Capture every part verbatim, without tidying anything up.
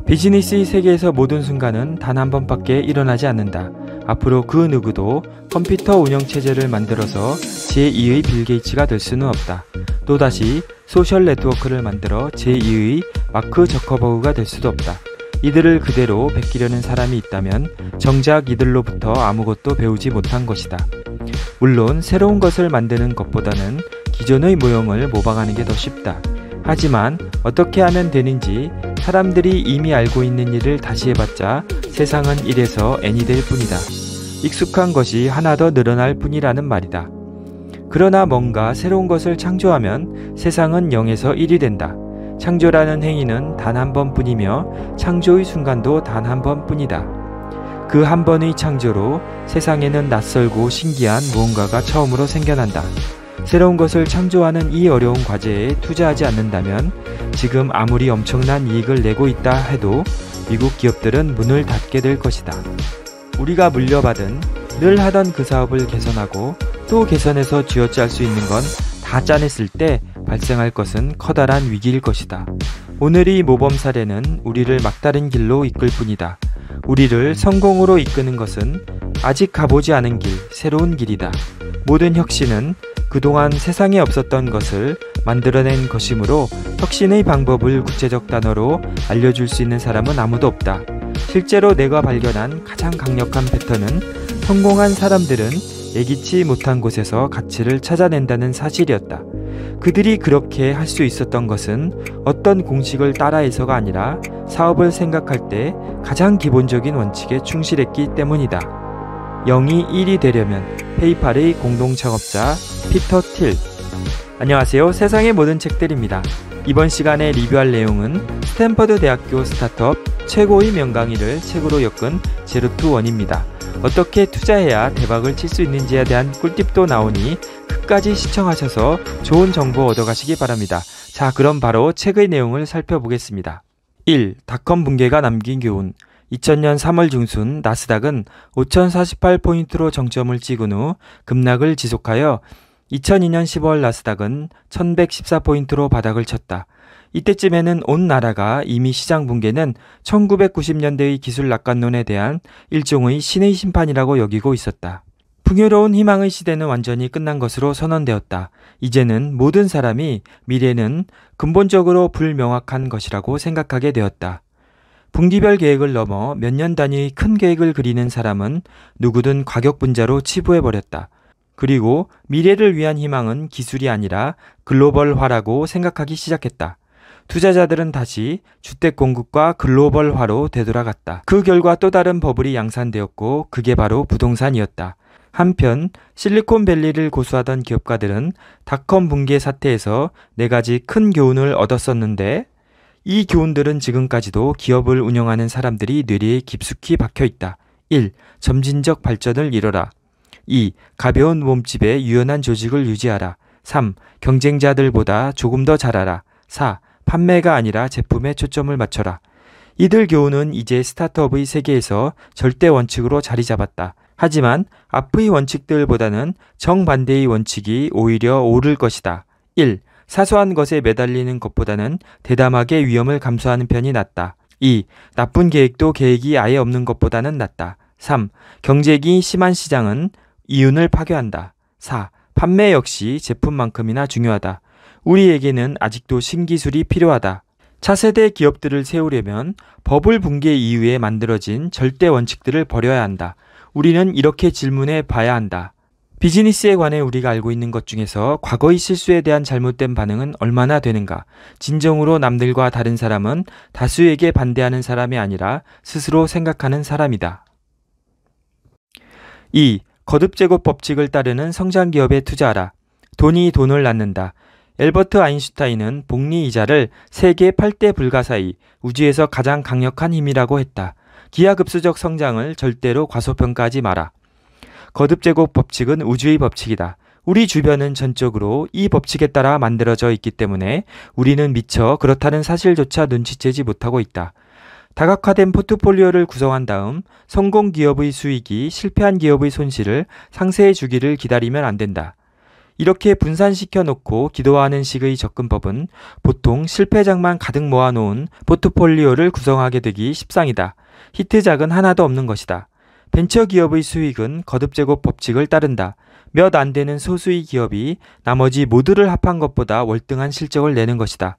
비즈니스의 세계에서 모든 순간은 단 한 번밖에 일어나지 않는다. 앞으로 그 누구도 컴퓨터 운영체제를 만들어서 제이의 빌 게이츠가 될 수는 없다. 또다시 소셜 네트워크를 만들어 제이의 마크 저커버그가 될 수도 없다. 이들을 그대로 베끼려는 사람이 있다면 정작 이들로부터 아무것도 배우지 못한 것이다. 물론 새로운 것을 만드는 것보다는 기존의 모형을 모방하는 게 더 쉽다. 하지만 어떻게 하면 되는지 사람들이 이미 알고 있는 일을 다시 해봤자 세상은 일에서 n이 될 뿐이다. 익숙한 것이 하나 더 늘어날 뿐이라는 말이다. 그러나 뭔가 새로운 것을 창조하면 세상은 영에서 일이 된다. 창조라는 행위는 단 한 번뿐이며 창조의 순간도 단 한 번뿐이다. 그 한 번의 창조로 세상에는 낯설고 신기한 무언가가 처음으로 생겨난다. 새로운 것을 창조하는 이 어려운 과제에 투자하지 않는다면 지금 아무리 엄청난 이익을 내고 있다 해도 미국 기업들은 문을 닫게 될 것이다. 우리가 물려받은 늘 하던 그 사업을 개선하고 또 개선해서 쥐어짤 수 있는 건 다 짜냈을 때 발생할 것은 커다란 위기일 것이다. 오늘의 모범 사례는 우리를 막다른 길로 이끌 뿐이다. 우리를 성공으로 이끄는 것은 아직 가보지 않은 길, 새로운 길이다. 모든 혁신은 그동안 세상에 없었던 것을 만들어낸 것이므로 혁신의 방법을 구체적 단어로 알려줄 수 있는 사람은 아무도 없다. 실제로 내가 발견한 가장 강력한 패턴은 성공한 사람들은 예기치 못한 곳에서 가치를 찾아낸다는 사실이었다. 그들이 그렇게 할 수 있었던 것은 어떤 공식을 따라해서가 아니라 사업을 생각할 때 가장 기본적인 원칙에 충실했기 때문이다. 영이 일이 되려면 페이팔의 공동창업자 피터 틸. 안녕하세요. 세상의 모든 책들입니다. 이번 시간에 리뷰할 내용은 스탠퍼드 대학교 스타트업 최고의 명강의를 책으로 엮은 제로 투 원입니다. 어떻게 투자해야 대박을 칠 수 있는지에 대한 꿀팁도 나오니 끝까지 시청하셔서 좋은 정보 얻어가시기 바랍니다. 자, 그럼 바로 책의 내용을 살펴보겠습니다. 일. 닷컴 붕괴가 남긴 교훈. 이천 년 삼월 중순 나스닥은 오천사십팔 포인트로 정점을 찍은 후 급락을 지속하여 이천이 년 십월 나스닥은 천백십사 포인트로 바닥을 쳤다. 이때쯤에는 온 나라가 이미 시장 붕괴는 천구백구십 년대의 기술 낙관론에 대한 일종의 신의 심판이라고 여기고 있었다. 풍요로운 희망의 시대는 완전히 끝난 것으로 선언되었다. 이제는 모든 사람이 미래는 근본적으로 불명확한 것이라고 생각하게 되었다. 분기별 계획을 넘어 몇 년 단위의 큰 계획을 그리는 사람은 누구든 과격분자로 치부해버렸다. 그리고 미래를 위한 희망은 기술이 아니라 글로벌화라고 생각하기 시작했다. 투자자들은 다시 주택 공급과 글로벌화로 되돌아갔다. 그 결과 또 다른 버블이 양산되었고 그게 바로 부동산이었다. 한편 실리콘밸리를 고수하던 기업가들은 닷컴 붕괴 사태에서 네 가지 큰 교훈을 얻었었는데 이 교훈들은 지금까지도 기업을 운영하는 사람들이 뇌리에 깊숙이 박혀있다. 일. 점진적 발전을 이뤄라. 이. 가벼운 몸집에 유연한 조직을 유지하라. 삼. 경쟁자들보다 조금 더 잘하라. 사. 판매가 아니라 제품에 초점을 맞춰라. 이들 교훈은 이제 스타트업의 세계에서 절대 원칙으로 자리 잡았다. 하지만 앞의 원칙들보다는 정반대의 원칙이 오히려 옳을 것이다. 일. 사소한 것에 매달리는 것보다는 대담하게 위험을 감수하는 편이 낫다. 이. 나쁜 계획도 계획이 아예 없는 것보다는 낫다. 삼. 경쟁이 심한 시장은 이윤을 파괴한다. 사. 판매 역시 제품만큼이나 중요하다. 우리에게는 아직도 신기술이 필요하다. 차세대 기업들을 세우려면 버블 붕괴 이후에 만들어진 절대 원칙들을 버려야 한다. 우리는 이렇게 질문해 봐야 한다. 비즈니스에 관해 우리가 알고 있는 것 중에서 과거의 실수에 대한 잘못된 반응은 얼마나 되는가? 진정으로 남들과 다른 사람은 다수에게 반대하는 사람이 아니라 스스로 생각하는 사람이다. 이. 거듭제곱 법칙을 따르는 성장기업에 투자하라. 돈이 돈을 낳는다. 엘버트 아인슈타인은 복리이자를 세계 팔 대 불가사의 우주에서 가장 강력한 힘이라고 했다. 기하급수적 성장을 절대로 과소평가하지 마라. 거듭제곱 법칙은 우주의 법칙이다. 우리 주변은 전적으로 이 법칙에 따라 만들어져 있기 때문에 우리는 미처 그렇다는 사실조차 눈치채지 못하고 있다. 다각화된 포트폴리오를 구성한 다음 성공 기업의 수익이 실패한 기업의 손실을 상쇄해 주기를 기다리면 안 된다. 이렇게 분산시켜 놓고 기도하는 식의 접근법은 보통 실패작만 가득 모아놓은 포트폴리오를 구성하게 되기 십상이다. 히트작은 하나도 없는 것이다. 벤처기업의 수익은 거듭제곱 법칙을 따른다. 몇 안 되는 소수의 기업이 나머지 모두를 합한 것보다 월등한 실적을 내는 것이다.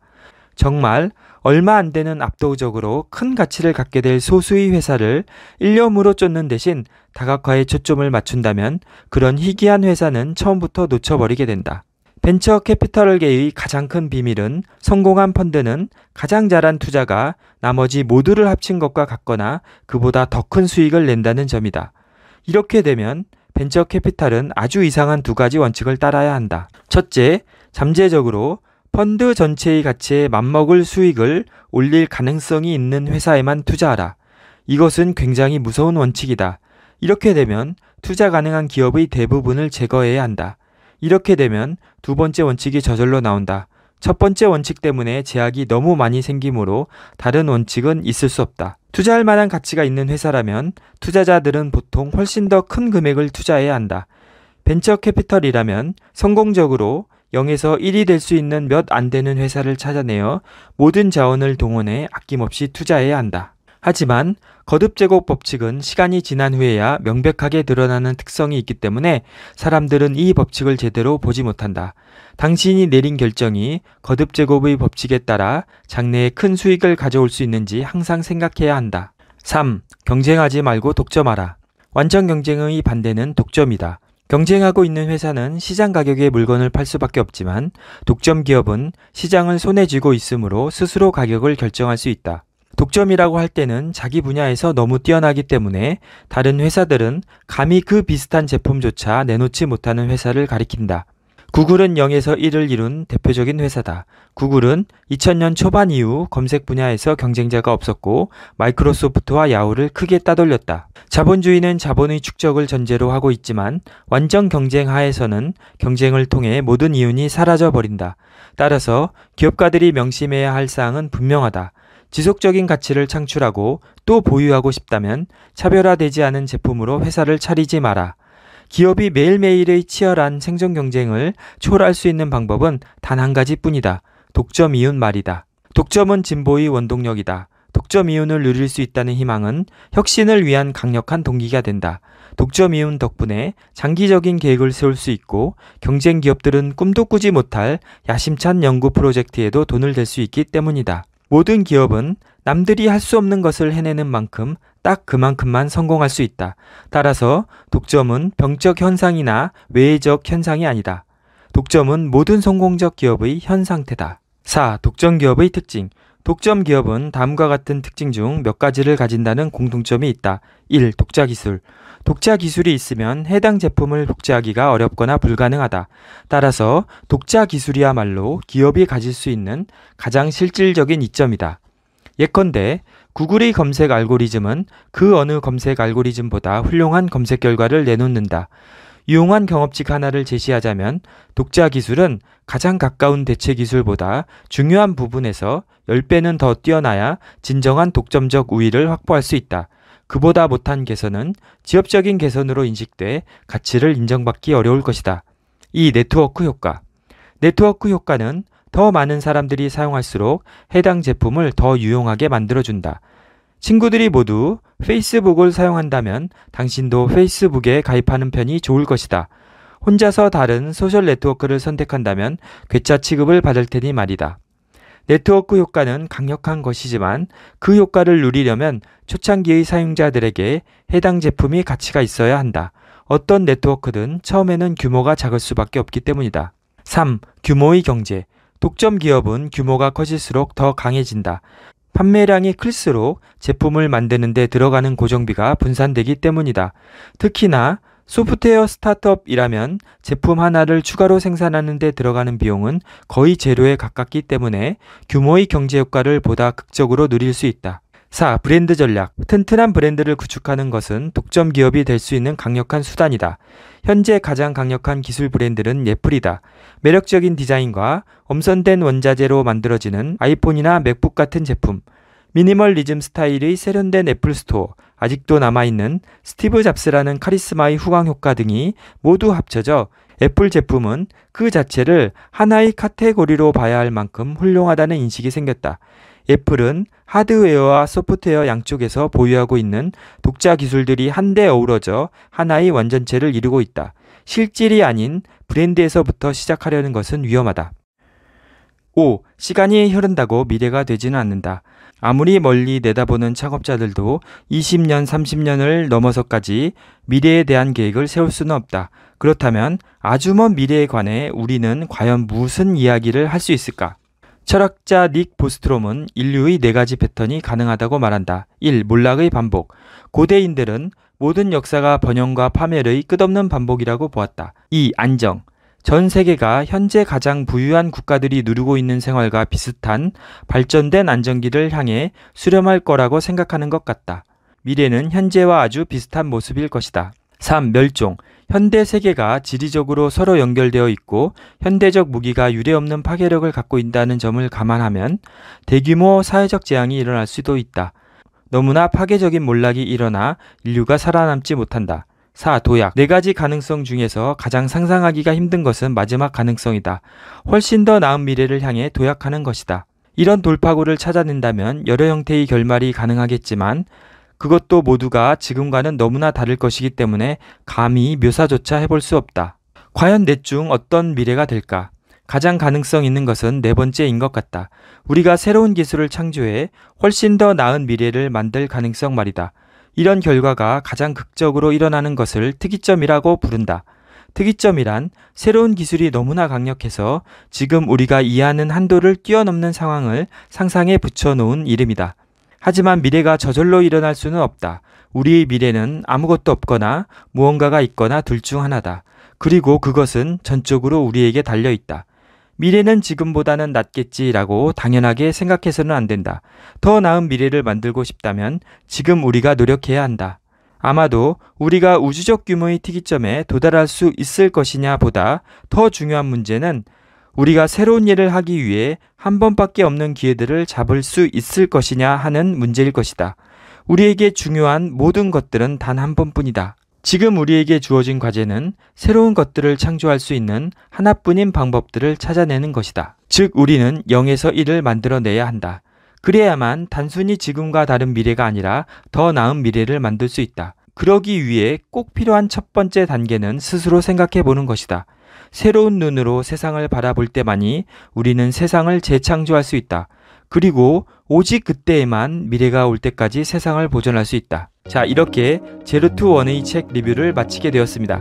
정말 얼마 안 되는 압도적으로 큰 가치를 갖게 될 소수의 회사를 일념으로 쫓는 대신 다각화에 초점을 맞춘다면 그런 희귀한 회사는 처음부터 놓쳐버리게 된다. 벤처 캐피털계의 가장 큰 비밀은 성공한 펀드는 가장 잘한 투자가 나머지 모두를 합친 것과 같거나 그보다 더 큰 수익을 낸다는 점이다. 이렇게 되면 벤처 캐피탈은 아주 이상한 두 가지 원칙을 따라야 한다. 첫째, 잠재적으로 펀드 전체의 가치에 맞먹을 수익을 올릴 가능성이 있는 회사에만 투자하라. 이것은 굉장히 무서운 원칙이다. 이렇게 되면 투자 가능한 기업의 대부분을 제거해야 한다. 이렇게 되면 두 번째 원칙이 저절로 나온다. 첫 번째 원칙 때문에 제약이 너무 많이 생기므로 다른 원칙은 있을 수 없다. 투자할 만한 가치가 있는 회사라면 투자자들은 보통 훨씬 더 큰 금액을 투자해야 한다. 벤처 캐피털이라면 성공적으로 영에서 일이 될 수 있는 몇 안 되는 회사를 찾아내어 모든 자원을 동원해 아낌없이 투자해야 한다. 하지만 거듭제곱 법칙은 시간이 지난 후에야 명백하게 드러나는 특성이 있기 때문에 사람들은 이 법칙을 제대로 보지 못한다. 당신이 내린 결정이 거듭제곱의 법칙에 따라 장래에 큰 수익을 가져올 수 있는지 항상 생각해야 한다. 삼. 경쟁하지 말고 독점하라. 완전 경쟁의 반대는 독점이다. 경쟁하고 있는 회사는 시장 가격에 물건을 팔 수밖에 없지만 독점 기업은 시장을 손에 쥐고 있으므로 스스로 가격을 결정할 수 있다. 독점이라고 할 때는 자기 분야에서 너무 뛰어나기 때문에 다른 회사들은 감히 그 비슷한 제품조차 내놓지 못하는 회사를 가리킨다. 구글은 영에서 일을 이룬 대표적인 회사다. 구글은 이천 년 초반 이후 검색 분야에서 경쟁자가 없었고 마이크로소프트와 야후를 크게 따돌렸다. 자본주의는 자본의 축적을 전제로 하고 있지만 완전 경쟁 하에서는 경쟁을 통해 모든 이윤이 사라져버린다. 따라서 기업가들이 명심해야 할 사항은 분명하다. 지속적인 가치를 창출하고 또 보유하고 싶다면 차별화되지 않은 제품으로 회사를 차리지 마라. 기업이 매일매일의 치열한 생존 경쟁을 초월할 수 있는 방법은 단 한 가지뿐이다. 독점 이윤 말이다. 독점은 진보의 원동력이다. 독점 이윤을 누릴 수 있다는 희망은 혁신을 위한 강력한 동기가 된다. 독점 이윤 덕분에 장기적인 계획을 세울 수 있고 경쟁 기업들은 꿈도 꾸지 못할 야심찬 연구 프로젝트에도 돈을 댈 수 있기 때문이다. 모든 기업은 남들이 할 수 없는 것을 해내는 만큼 딱 그만큼만 성공할 수 있다. 따라서 독점은 병적 현상이나 외적 현상이 아니다. 독점은 모든 성공적 기업의 현 상태다. 사. 독점 기업의 특징. 독점 기업은 다음과 같은 특징 중 몇 가지를 가진다는 공통점이 있다. 일. 독자 기술. 독자 기술이 있으면 해당 제품을 복제하기가 어렵거나 불가능하다. 따라서 독자 기술이야말로 기업이 가질 수 있는 가장 실질적인 이점이다. 예컨대 구글의 검색 알고리즘은 그 어느 검색 알고리즘보다 훌륭한 검색 결과를 내놓는다. 유용한 경업칙 하나를 제시하자면 독자 기술은 가장 가까운 대체 기술보다 중요한 부분에서 십 배는 더 뛰어나야 진정한 독점적 우위를 확보할 수 있다. 그보다 못한 개선은 지엽적인 개선으로 인식돼 가치를 인정받기 어려울 것이다. 이. 네트워크 효과. 네트워크 효과는 더 많은 사람들이 사용할수록 해당 제품을 더 유용하게 만들어준다. 친구들이 모두 페이스북을 사용한다면 당신도 페이스북에 가입하는 편이 좋을 것이다. 혼자서 다른 소셜 네트워크를 선택한다면 괴짜 취급을 받을 테니 말이다. 네트워크 효과는 강력한 것이지만 그 효과를 누리려면 초창기의 사용자들에게 해당 제품이 가치가 있어야 한다. 어떤 네트워크든 처음에는 규모가 작을 수밖에 없기 때문이다. 삼. 규모의 경제. 독점 기업은 규모가 커질수록 더 강해진다. 판매량이 클수록 제품을 만드는 데 들어가는 고정비가 분산되기 때문이다. 특히나 소프트웨어 스타트업이라면 제품 하나를 추가로 생산하는 데 들어가는 비용은 거의 제로에 가깝기 때문에 규모의 경제 효과를 보다 극적으로 누릴 수 있다. 사. 브랜드 전략. 튼튼한 브랜드를 구축하는 것은 독점 기업이 될 수 있는 강력한 수단이다. 현재 가장 강력한 기술 브랜드는 애플이다. 매력적인 디자인과 엄선된 원자재로 만들어지는 아이폰이나 맥북 같은 제품, 미니멀리즘 스타일의 세련된 애플 스토어, 아직도 남아있는 스티브 잡스라는 카리스마의 후광 효과 등이 모두 합쳐져 애플 제품은 그 자체를 하나의 카테고리로 봐야 할 만큼 훌륭하다는 인식이 생겼다. 애플은 하드웨어와 소프트웨어 양쪽에서 보유하고 있는 독자 기술들이 한데 어우러져 하나의 완전체를 이루고 있다. 실질이 아닌 브랜드에서부터 시작하려는 것은 위험하다. 오. 시간이 흐른다고 미래가 되지는 않는다. 아무리 멀리 내다보는 창업자들도 이십 년, 삼십 년을 넘어서까지 미래에 대한 계획을 세울 수는 없다. 그렇다면 아주 먼 미래에 관해 우리는 과연 무슨 이야기를 할 수 있을까? 철학자 닉 보스트롬은 인류의 네 가지 패턴이 가능하다고 말한다. 일. 몰락의 반복. 고대인들은 모든 역사가 번영과 파멸의 끝없는 반복이라고 보았다. 이. 안정. 전 세계가 현재 가장 부유한 국가들이 누리고 있는 생활과 비슷한 발전된 안정기를 향해 수렴할 거라고 생각하는 것 같다. 미래는 현재와 아주 비슷한 모습일 것이다. 삼. 멸종. 현대 세계가 지리적으로 서로 연결되어 있고 현대적 무기가 유례없는 파괴력을 갖고 있다는 점을 감안하면 대규모 사회적 재앙이 일어날 수도 있다. 너무나 파괴적인 몰락이 일어나 인류가 살아남지 못한다. 사. 도약. 네 가지 가능성 중에서 가장 상상하기가 힘든 것은 마지막 가능성이다. 훨씬 더 나은 미래를 향해 도약하는 것이다. 이런 돌파구를 찾아낸다면 여러 형태의 결말이 가능하겠지만 그것도 모두가 지금과는 너무나 다를 것이기 때문에 감히 묘사조차 해볼 수 없다. 과연 넷 중 어떤 미래가 될까? 가장 가능성 있는 것은 네 번째인 것 같다. 우리가 새로운 기술을 창조해 훨씬 더 나은 미래를 만들 가능성 말이다. 이런 결과가 가장 극적으로 일어나는 것을 특이점이라고 부른다. 특이점이란 새로운 기술이 너무나 강력해서 지금 우리가 이해하는 한도를 뛰어넘는 상황을 상상에 붙여놓은 이름이다. 하지만 미래가 저절로 일어날 수는 없다. 우리의 미래는 아무것도 없거나 무언가가 있거나 둘 중 하나다. 그리고 그것은 전적으로 우리에게 달려있다. 미래는 지금보다는 낫겠지라고 당연하게 생각해서는 안 된다. 더 나은 미래를 만들고 싶다면 지금 우리가 노력해야 한다. 아마도 우리가 우주적 규모의 특이점에 도달할 수 있을 것이냐 보다 더 중요한 문제는 우리가 새로운 일을 하기 위해 한 번밖에 없는 기회들을 잡을 수 있을 것이냐 하는 문제일 것이다. 우리에게 중요한 모든 것들은 단 한 번뿐이다. 지금 우리에게 주어진 과제는 새로운 것들을 창조할 수 있는 하나뿐인 방법들을 찾아내는 것이다. 즉 우리는 영에서 일을 만들어내야 한다. 그래야만 단순히 지금과 다른 미래가 아니라 더 나은 미래를 만들 수 있다. 그러기 위해 꼭 필요한 첫 번째 단계는 스스로 생각해 보는 것이다. 새로운 눈으로 세상을 바라볼 때만이 우리는 세상을 재창조할 수 있다. 그리고 오직 그때에만 미래가 올 때까지 세상을 보존할 수 있다. 자, 이렇게 제로 투 원의 책 리뷰를 마치게 되었습니다.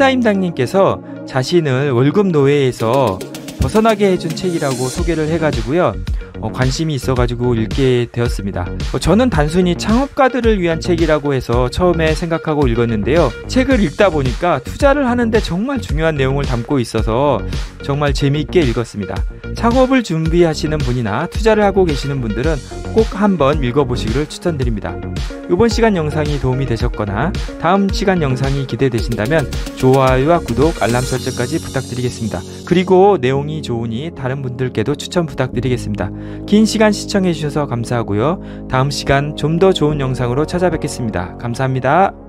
신사임당님께서 자신을 월급 노예에서 벗어나게 해준 책이라고 소개를 해가지고요. 어, 관심이 있어가지고 읽게 되었습니다. 어, 저는 단순히 창업가들을 위한 책이라고 해서 처음에 생각하고 읽었는데요. 책을 읽다 보니까 투자를 하는데 정말 중요한 내용을 담고 있어서 정말 재미있게 읽었습니다. 창업을 준비하시는 분이나 투자를 하고 계시는 분들은 꼭 한번 읽어보시기를 추천드립니다. 이번 시간 영상이 도움이 되셨거나 다음 시간 영상이 기대되신다면 좋아요와 구독, 알람 설정까지 부탁드리겠습니다. 그리고 내용이 좋으니 다른 분들께도 추천 부탁드리겠습니다. 긴 시간 시청해주셔서 감사하고요. 다음 시간 좀 더 좋은 영상으로 찾아뵙겠습니다. 감사합니다.